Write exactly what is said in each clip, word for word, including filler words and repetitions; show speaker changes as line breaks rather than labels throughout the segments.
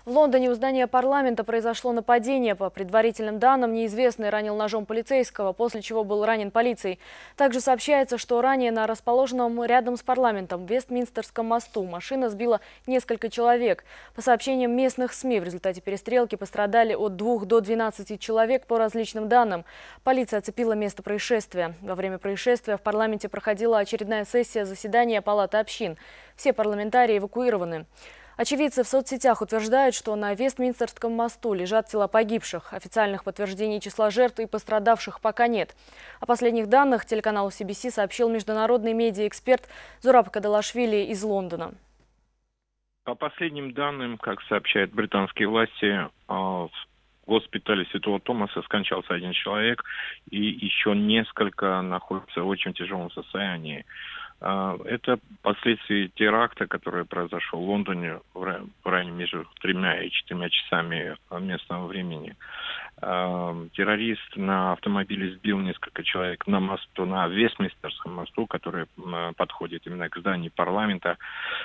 В Лондоне у здания парламента произошло нападение. По предварительным данным, неизвестный ранил ножом полицейского, после чего был ранен полицией. Также сообщается, что ранее на расположенном рядом с парламентом Вестминстерском мосту машина сбила несколько человек. По сообщениям местных СМИ, в результате перестрелки пострадали от двух до двенадцати человек по различным данным. Полиция оцепила место происшествия. Во время происшествия в парламенте проходила очередная сессия заседания Палаты общин. Все парламентарии эвакуированы. Очевидцы в соцсетях утверждают, что на Вестминстерском мосту лежат тела погибших. Официальных подтверждений числа жертв и пострадавших пока нет. О последних данных телеканалу си би си сообщил международный медиаэксперт Зураб Кадалашвили из Лондона.
По последним данным, как сообщают британские власти, в госпитале Святого Томаса скончался один человек, и еще несколько находятся в очень тяжелом состоянии. Это последствия теракта, который произошел в Лондоне в районе между тремя и четырьмя часами местного времени. Террорист на автомобиле сбил несколько человек на мосту, на Вестминстерском мосту, который подходит именно к зданию парламента.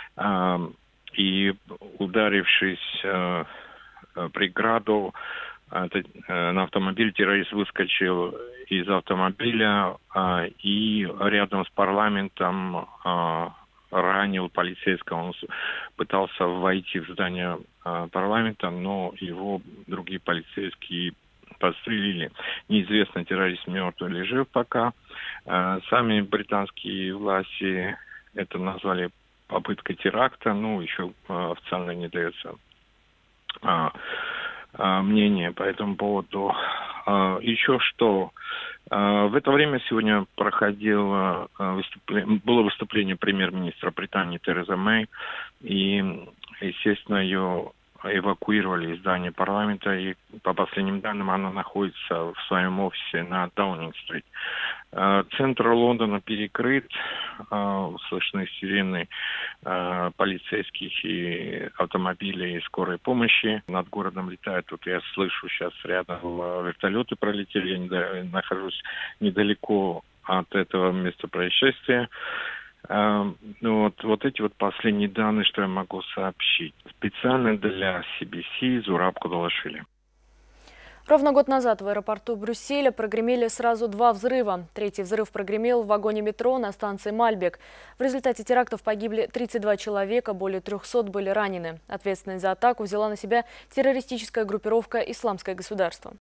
И, ударившись преграду, на автомобиль, террорист выскочил из автомобиля и рядом с парламентом ранил полицейского. Он пытался войти в здание парламента, но его другие полицейские подстрелили. Неизвестно, террорист мертв или жив пока. Сами британские власти это назвали попыткой теракта, ну, еще официально не дается мнение по этому поводу. Еще что, в это время сегодня проходило выступление, было выступление премьер-министра Британии Терезы Мэй, и, естественно, ее эвакуировали из здания парламента, и по последним данным она находится в своем офисе на Даунинг-стрит. Центр Лондона перекрыт, слышны сирены полицейских и автомобилей скорой помощи. Над городом летают, тут я слышу сейчас рядом вертолеты пролетели, я не, нахожусь недалеко от этого места происшествия. Ну, вот, вот эти вот последние данные, что я могу сообщить. Специально для си би си Зураб Кадалашвили.
Ровно год назад в аэропорту Брюсселя прогремели сразу два взрыва. Третий взрыв прогремел в вагоне метро на станции Мальбек. В результате терактов погибли тридцать два человека, более трёхсот были ранены. Ответственность за атаку взяла на себя террористическая группировка «Исламское государство».